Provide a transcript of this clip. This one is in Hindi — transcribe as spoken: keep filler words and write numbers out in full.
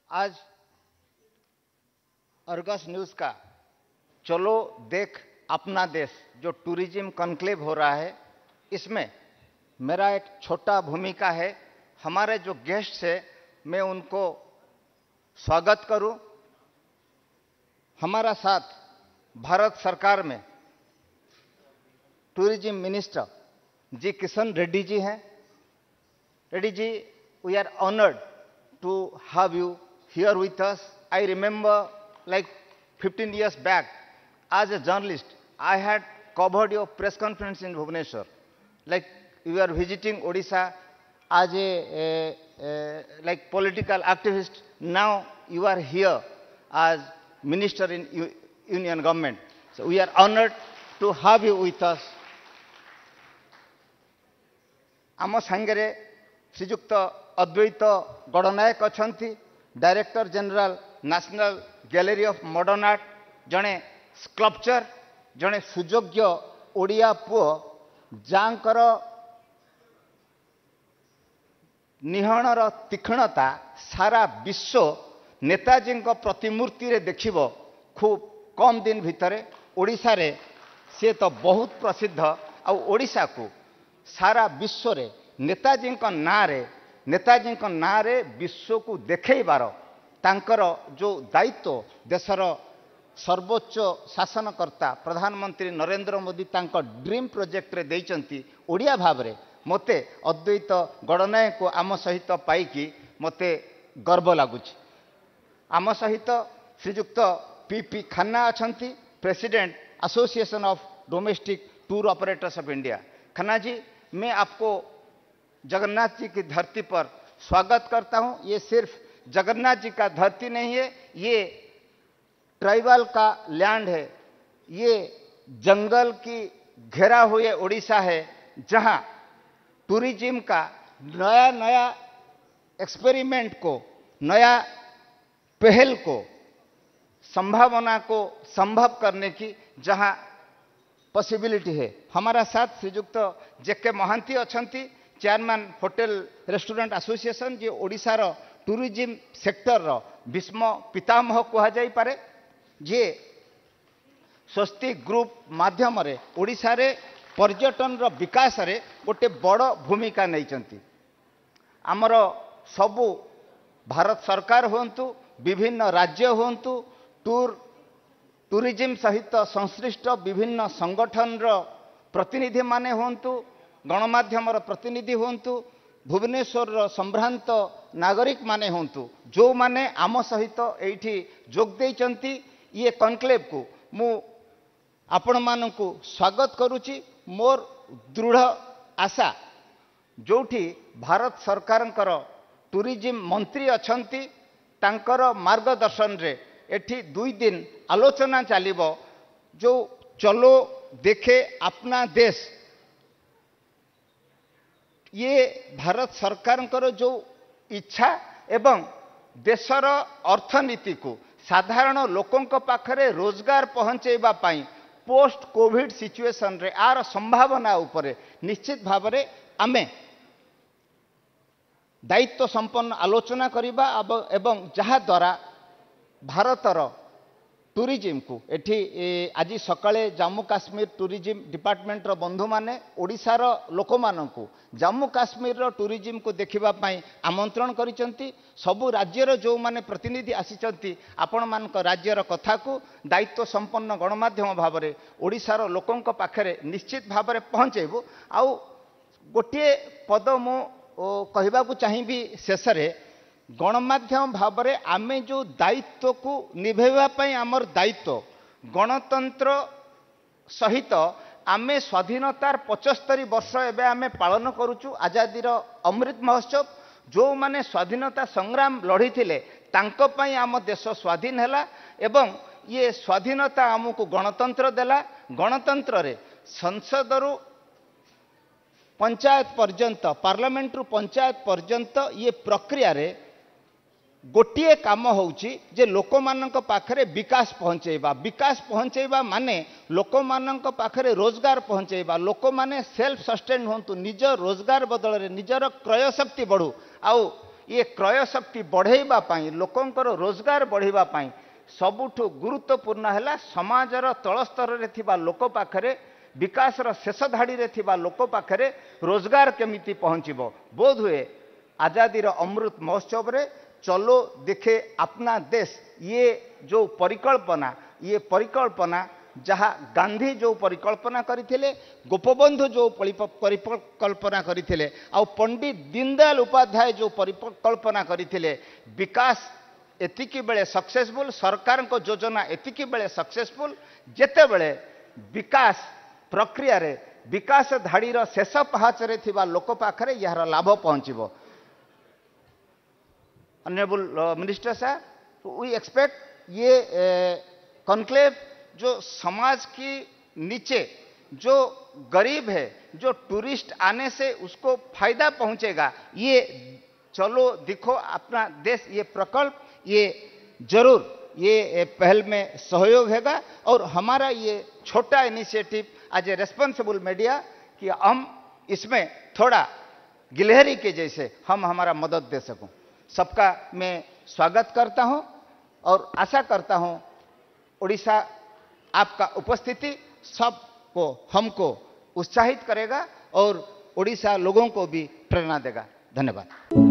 आज अर्गस न्यूज का चलो देख अपना देश जो टूरिज्म कॉन्क्लेव हो रहा है, इसमें मेरा एक छोटा भूमिका है। हमारे जो गेस्ट है मैं उनको स्वागत करूं। हमारा साथ भारत सरकार में टूरिज्म मिनिस्टर जी किशन रेड्डी जी हैं। रेड्डी जी, we are honored to have you here with us. I remember like fifteen years back, as a journalist, I had covered your press conference in Bhubaneswar. Like you are visiting Odisha as a, a, a like political activist. Now you are here as minister in U union government. So we are honored to have you with us. आम सांगरे श्रीजुक्त अद्वैत गणनायक अच्छा, director general national gallery of modern art, जड़े स्कल्पचर, जड़े सुयोग्य ओडिया पुओ जांकर निहणर तीक्ष्णता सारा विश्व नेताजी प्रतिमूर्ति रे देखिब। खूब कम दिन भितर ओडिशा रे से तो बहुत प्रसिद्ध। आ ओडिशा को सारा विश्व रे नेताजी ना रे नेताजी ना रे विश्व को देखैबार तांकर जो दायित्व देशर सर्वोच्च शासनकर्ता प्रधानमंत्री नरेंद्र मोदी तांकर ड्रीम प्रोजेक्ट रे देइचंती। ओडिया भाव रे मते अद्वैत गणनायक को आम सहित पाइकी मते गर्व लगुच। आम सहित श्रीजुक्त पी पी खन्ना अछंती, president association of domestic tour operators of India. Khanna ji, मैं आपको जगन्नाथ जी की धरती पर स्वागत करता हूं। ये सिर्फ जगन्नाथ जी का धरती नहीं है, ये ट्राइबल का लैंड है, ये जंगल की घेरा हुए ओडिशा है, जहां टूरिज्म का नया नया एक्सपेरिमेंट को, नया पहल को, संभावना को संभव करने की जहां पॉसिबिलिटी है। हमारा साथ श्रीजुक्त जेके महांती अछंती, चेयरमैन होटल रेस्टोरेंट एसोसिएशन, जे ओडिशा रो टूरिज्म सेक्टर रो भीष्म पितामह कहा जाई पारे, जे स्वस्ति ग्रुप माध्यम रे ओडिशा रे पर्यटन रो विकास रे गोटे बड़ भूमिका नैचंती। आमर सबु भारत सरकार होंतु, विभिन्न राज्य होंतु, टूर टूरिज्म सहित संश्लिष्ट विभिन्न संगठन रो प्रतिनिधि माने होंतु, गणमाध्यम प्रतिनिधि होंतु, भुवनेश्वर रो संभ्रांत नागरिक माने होंतु, जो माने आम सहित एठी जोग देइचंती ये कॉन्क्लेव को मु आपण मानकु स्वागत करूची। मोर दृढ़ आशा जोठी भारत सरकारंकर टूरिज्म मंत्री अछंती, तांकर मार्गदर्शन रे एठी दुई दिन आलोचना चलिबो, जो चलो देखे अपना देश। ये भारत सरकार जो इच्छा एवं देशर अर्थनीति को साधारण लोकों पाखरे रोजगार पहुंचेबा पाई पोस्ट कोविड सिचुएशन रे आर संभावना उपरे निश्चित भाव रे आमे दायित्व संपन्न आलोचना करिबा एवं जहा द्वारा भारतर टूरिज्म को एठी आज सकाळे जम्मू काश्मीर टूरिज्म डिपार्टमेंट रो बंधु माने ओडिशार लोक मानकु जम्मू काश्मीर रो टूरिज्म को देखिबा पाई आमंत्रण करिसंती। सबु राज्यर जो माने प्रतिनिधि आसीचंती, आपण मानक राज्यर कथा को दायित्व संपन्न गणमाध्यम भाव रे ओडिशार लोकंक पाखरे निश्चित भाव रे पहुंचेबो। आउ गोटे पद मो कहबा को चाहिबी शेष रे, गणमाध्यम भाव रे आमे जो दायित्व को निभेवा पाई आमर दायित्व गणतंत्र सहित आमे स्वाधीनतार पचहत्तर वर्ष एबे आमे पालन करूचु। आजादीर अमृत महोत्सव, जो माने स्वाधीनता संग्राम लड़ी थिले तांको पाई आम देश स्वाधीन हैला एवं ये स्वाधीनता आमको गणतंत्र देला। गणतंत्र रे संसद रु पंचायत पर्यंत, पार्लियामेंट रु पंचायत पर्यंत ये प्रक्रिया रे गोटे काम होउची जे लोक मानक पाखरे विकास पहुंचेबा। विकास पहुंचेबा माने लोक मानक पाखरे रोजगार पहुंचेबा, लोक माने सेल्फ सस्टेन होंतु, निज रोजगार बदल रे निजर क्रय शक्ति बढ़ू। आउ ये क्रय शक्ति बढ़ेबा पाई लोकंकर रोजगार बढ़ेबा पाई सबुठु गुरुत्वपूर्ण है समाजर तल स्तर रे थिबा लोक पाखरे विकासर शेष धाड़ी रे थिबा लोक पाखरे रोजगार केमिति पहुंचबो। बोध हुए आजादी रो अमृत महोत्सव रे चलो देखे अपना देश ये जो परिकल्पना ये परिकल्पना जहाँ गांधी जो परिकल्पना करथिले गोपबंधु जो परिकल्पना करथिले आ पंडित दीनदयाल उपाध्याय जो परिकल्पना करथिले विकास एतिकी बेले सक्सेसफुल सरकार को योजना एतिकी बेले सक्सेसफुल जेते बेले विकास प्रक्रिया रे विकास धाड़ीर शेष पहाच रे थिबा लोक पाखरे यार लाभ पहुंचबो। ऑनरेबल मिनिस्टर साहब वी एक्सपेक्ट ये कॉन्क्लेव जो समाज की नीचे जो गरीब है जो टूरिस्ट आने से उसको फायदा पहुंचेगा ये चलो दिखो अपना देश ये प्रकल्प ये जरूर ये पहल में सहयोग होगा और हमारा ये छोटा initiative as a responsible media कि हम इसमें थोड़ा गिलहरी के जैसे हम हमारा मदद दे सकूं। सबका मैं स्वागत करता हूं और आशा करता हूं उड़ीसा आपका उपस्थिति सबको हमको उत्साहित करेगा और उड़ीसा लोगों को भी प्रेरणा देगा। धन्यवाद।